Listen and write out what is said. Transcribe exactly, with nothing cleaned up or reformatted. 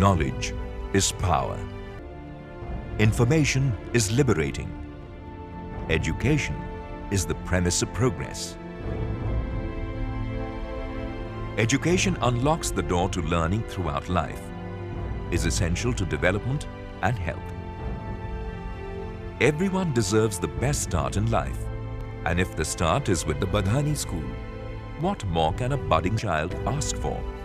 Knowledge is power. Information is liberating. Education is the premise of progress. Education unlocks the door to learning throughout life, is essential to development and health. Everyone deserves the best start in life, and if the start is with the Badhani school, what more can a budding child ask for?